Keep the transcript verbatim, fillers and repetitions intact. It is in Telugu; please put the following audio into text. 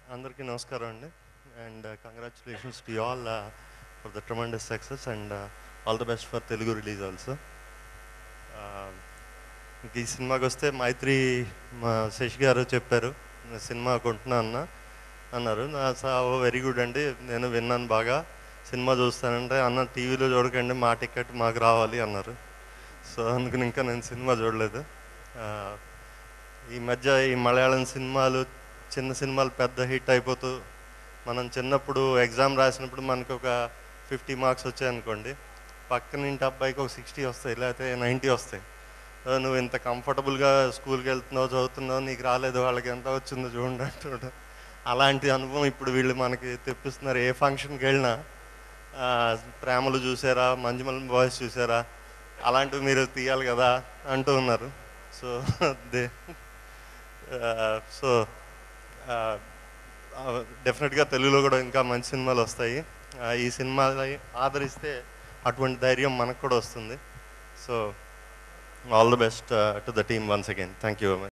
అందరికీ నమస్కారం అండి. And congratulations to all for the tremendous success and all the best for Telugu release also. ఇంక ఈ సినిమాకి వస్తే మైత్రి మా శశి గారు చెప్పారు సినిమా కొంటున్నా అన్న అన్నారు. వెరీ గుడ్ అండి, నేను విన్నాను బాగా, సినిమా చూస్తానంటే అన్న టీవీలో చూడకండి, మా టికెట్ మాకు రావాలి అన్నారు. సో అందుకని ఇంకా నేను సినిమా చూడలేదు. ఈ మధ్య ఈ మలయాళం సినిమాలు చిన్న సినిమాలు పెద్ద హిట్ అయిపోతూ, మనం చిన్నప్పుడు ఎగ్జామ్ రాసినప్పుడు మనకు ఒక ఫిఫ్టీ మార్క్స్ వచ్చాయనుకోండి, పక్కన ఇంటి అబ్బాయికి ఒక సిక్స్టీ వస్తాయి, లేకపోతే నైంటీ వస్తాయి. నువ్వు ఇంత కంఫర్టబుల్గా స్కూల్కి వెళ్తున్నావు, చదువుతున్నావు, నీకు రాలేదు, వాళ్ళకి ఎంత వచ్చిందో చూడండి అంటుంటారు. అలాంటి అనుభవం ఇప్పుడు వీళ్ళు మనకి తెప్పిస్తున్నారు. ఏ ఫంక్షన్కి వెళ్ళినా ప్రేమలు చూసారా, మంజుమల్ బాయ్స్ చూసారా, అలాంటివి మీరు తీయాలి కదా అంటూ ఉన్నారు. సో దే సో డెఫినెట్గా తెలుగులో కూడా ఇంకా మంచి సినిమాలు వస్తాయి. ఈ సినిమా ఆదరిస్తే అటువంటి ధైర్యం మనకు కూడా వస్తుంది. So all the best to the team once again. Thank you very much.